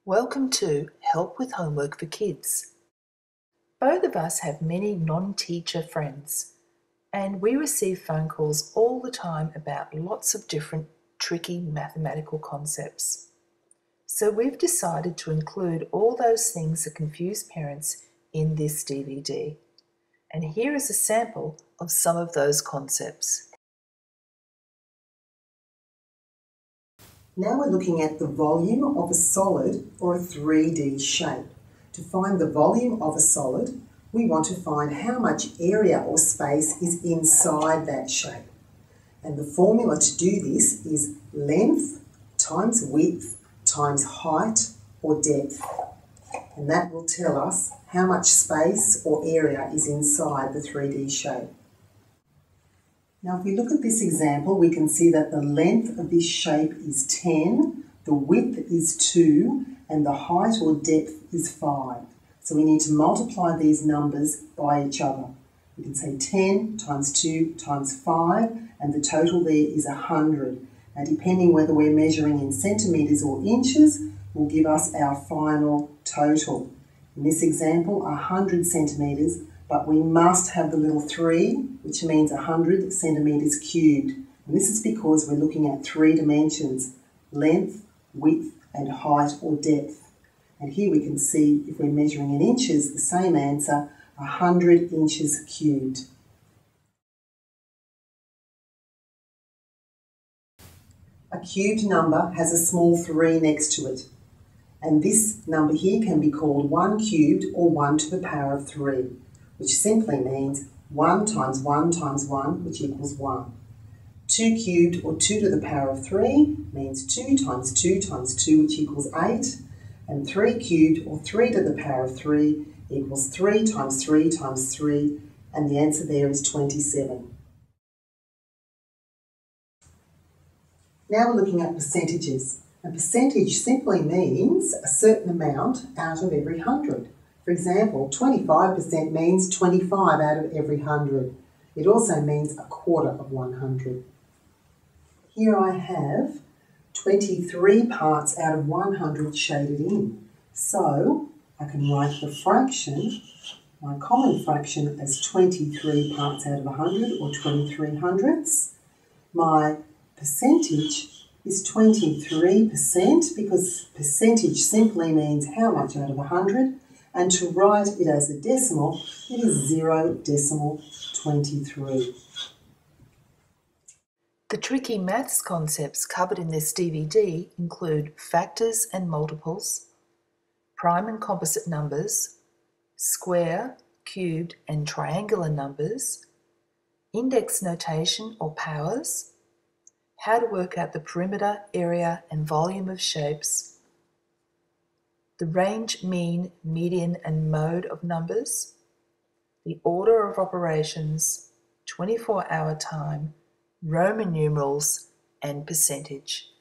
Welcome to Help with Homework for Kids. Both of us have many non-teacher friends, and we receive phone calls all the time about lots of different tricky mathematical concepts. So we've decided to include all those things that confuse parents in this DVD. And here is a sample of some of those concepts. Now we're looking at the volume of a solid or a 3D shape. To find the volume of a solid, we want to find how much area or space is inside that shape. And the formula to do this is length times width times height or depth. And that will tell us how much space or area is inside the 3D shape. Now if we look at this example, we can see that the length of this shape is 10, the width is 2, and the height or depth is 5. So we need to multiply these numbers by each other. We can say 10 times 2 times 5, and the total there is 100. Now depending whether we're measuring in centimetres or inches, will give us our final total. In this example, 100 centimetres, but we must have the little 3, which means 100 centimetres cubed. And this is because we're looking at 3 dimensions, length, width, and height or depth. And here we can see, if we're measuring in inches, the same answer, 100 inches cubed. A cubed number has a small 3 next to it. And this number here can be called 1 cubed or 1 to the power of 3. Which simply means 1 times 1 times 1, which equals 1. 2 cubed, or 2 to the power of 3, means 2 times 2 times 2, which equals 8. And 3 cubed, or 3 to the power of 3, equals 3 times 3 times 3, and the answer there is 27. Now we're looking at percentages. A percentage simply means a certain amount out of every 100. For example, 25% means 25 out of every 100. It also means a quarter of 100. Here I have 23 parts out of 100 shaded in. So I can write the fraction, my common fraction, as 23 parts out of 100 or 23 hundredths. My percentage is 23% because percentage simply means how much out of 100. And to write it as a decimal, it is 0.23. The tricky maths concepts covered in this DVD include factors and multiples, prime and composite numbers, square, cubed, and triangular numbers, index notation or powers, how to work out the perimeter, area, and volume of shapes, the range, mean, median, and mode of numbers, the order of operations, 24-hour time, Roman numerals, and percentage.